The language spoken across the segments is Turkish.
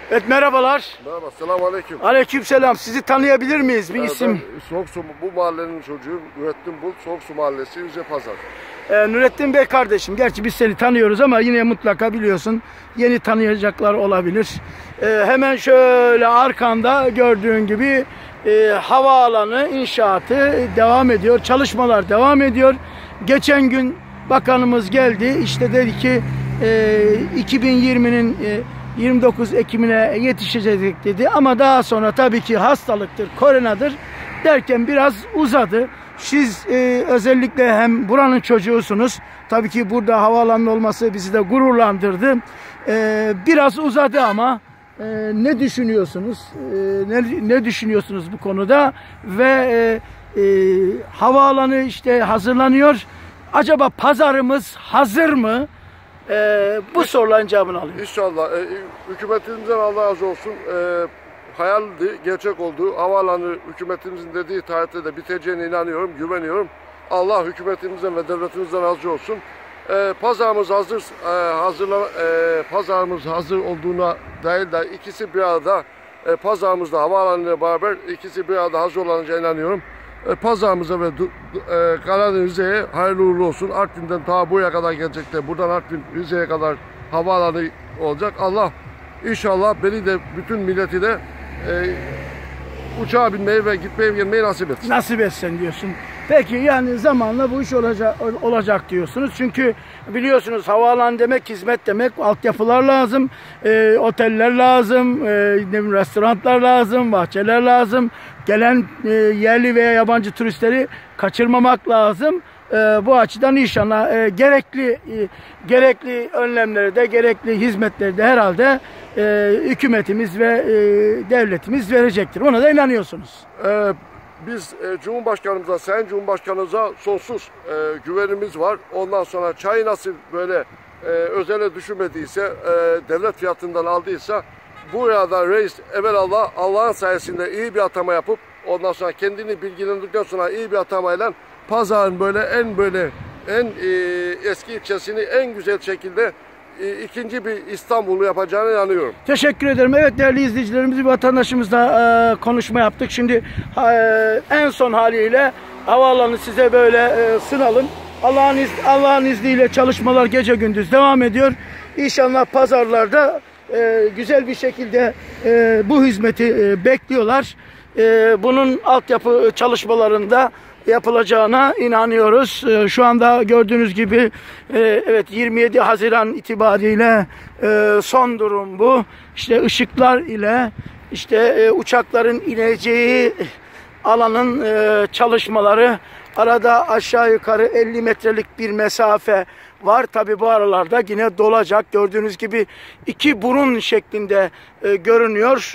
Evet, merhabalar. Merhaba, selamun aleyküm. Aleykümselam. Sizi tanıyabilir miyiz? Bir isim. Ben Soğuksu, bu mahallenin çocuğuyum. Nurettin Bul, Soğuksu Mahallesi, Yüce Pazar. Nurettin Bey kardeşim, gerçi biz seni tanıyoruz ama yine mutlaka biliyorsun, yeni tanıyacaklar olabilir. Hemen şöyle arkanda gördüğün gibi havaalanı inşaatı devam ediyor. Çalışmalar devam ediyor. Geçen gün bakanımız geldi. İşte dedi ki 2020'nin 29 Ekim'ine yetişecek dedi. Ama daha sonra tabii ki hastalıktır, koronadır derken biraz uzadı. Siz özellikle hem buranın çocuğusunuz. Tabii ki burada havaalanının olması bizi de gururlandırdı. Biraz uzadı ama ne düşünüyorsunuz? Ne düşünüyorsunuz bu konuda? Ve havaalanı işte hazırlanıyor. Acaba pazarımız hazır mı? Bu soruların cevabını alayım. İnşallah. Hükümetimizden Allah razı olsun. Hayaldi, gerçek oldu. Havaalanı hükümetimizin dediği tarihte de biteceğine inanıyorum, güveniyorum. Allah hükümetimizden ve devletimizden razı olsun. Pazarımız hazır, pazarımız hazır olduğuna dair de ikisi bir arada, pazarımızda havaalanıyla beraber ikisi bir arada hazır olacağına inanıyorum. Pazarımıza ve Rize'ye hayırlı uğurlu olsun. Artvin'den ta buraya kadar gelecekler. Buradan Artvin, Rize'ye kadar havaalanı olacak. Allah inşallah beni de bütün milleti de uçağa binmeyi ve gitmeyi gelmeyi nasip etsin. Nasip etsin diyorsun. Peki yani zamanla bu iş olacak diyorsunuz. Çünkü biliyorsunuz havaalanı demek hizmet demek. Altyapılar lazım, oteller lazım, restoranlar lazım, bahçeler lazım. Gelen yerli veya yabancı turistleri kaçırmamak lazım. Bu açıdan inşallah gerekli önlemleri de gerekli hizmetleri de herhalde hükümetimiz ve devletimiz verecektir. Ona da inanıyorsunuz. Biz Cumhurbaşkanımıza, Sayın Cumhurbaşkanımıza sonsuz güvenimiz var. Ondan sonra çayı nasıl böyle özele düşünmediyse, devlet fiyatından aldıysa buraya da reis evvelallah Allah'ın sayesinde iyi bir atama yapıp ondan sonra kendini bilgilendirdikten sonra iyi bir atamayla pazarın en eski ilçesini en güzel şekilde ikinci bir İstanbul'u yapacağına inanıyorum. Teşekkür ederim. Evet değerli izleyicilerimiz, bir vatandaşımızla konuşma yaptık. Şimdi en son haliyle havaalanı size böyle sınalım. Allah'ın izniyle çalışmalar gece gündüz devam ediyor. İnşallah pazarlarda güzel bir şekilde bu hizmeti bekliyorlar. Bunun altyapı çalışmalarında yapılacağına inanıyoruz. Şu anda gördüğünüz gibi evet 27 Haziran itibariyle son durum bu. İşte ışıklar ile işte uçakların ineceği alanın çalışmaları, arada aşağı yukarı 50 metrelik bir mesafe var. Tabi bu aralarda yine dolacak. Gördüğünüz gibi iki burun şeklinde görünüyor.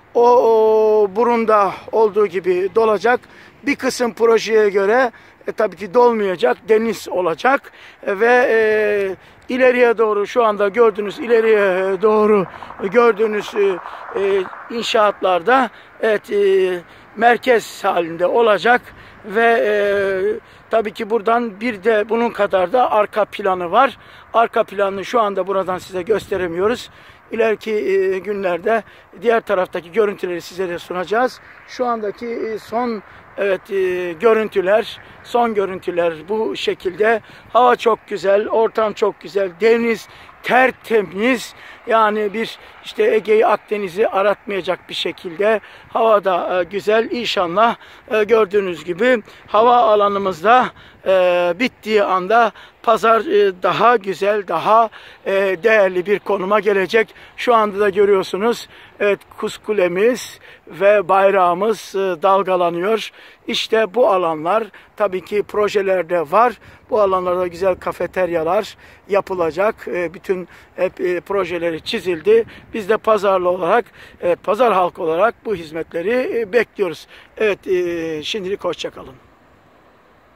O burunda olduğu gibi dolacak. Bir kısım projeye göre tabii ki dolmayacak, deniz olacak ve ileriye doğru şu anda ileriye doğru gördüğünüz inşaatlarda evet merkez halinde olacak ve tabii ki buradan bir de bunun kadar da arka planı var. Arka planını şu anda buradan size gösteremiyoruz. İleriki günlerde diğer taraftaki görüntüleri sizlere sunacağız. Şu andaki son son görüntüler bu şekilde. Hava çok güzel, ortam çok güzel, deniz tertemiz. Yani bir işte Ege'yi, Akdeniz'i aratmayacak bir şekilde hava da güzel. İnşallah gördüğünüz gibi hava alanımızda bittiği anda pazar daha güzel, daha değerli bir konuma gelecek. Şu anda da görüyorsunuz. Evet, Kuzkulemiz ve bayrağımız dalgalanıyor. İşte bu alanlar tabii ki projelerde var. Bu alanlarda güzel kafeteryalar yapılacak. Bütün projeleri çizildi. Biz de pazarlı olarak, pazar halkı olarak bu hizmetleri bekliyoruz. Evet, şimdilik hoşça kalın.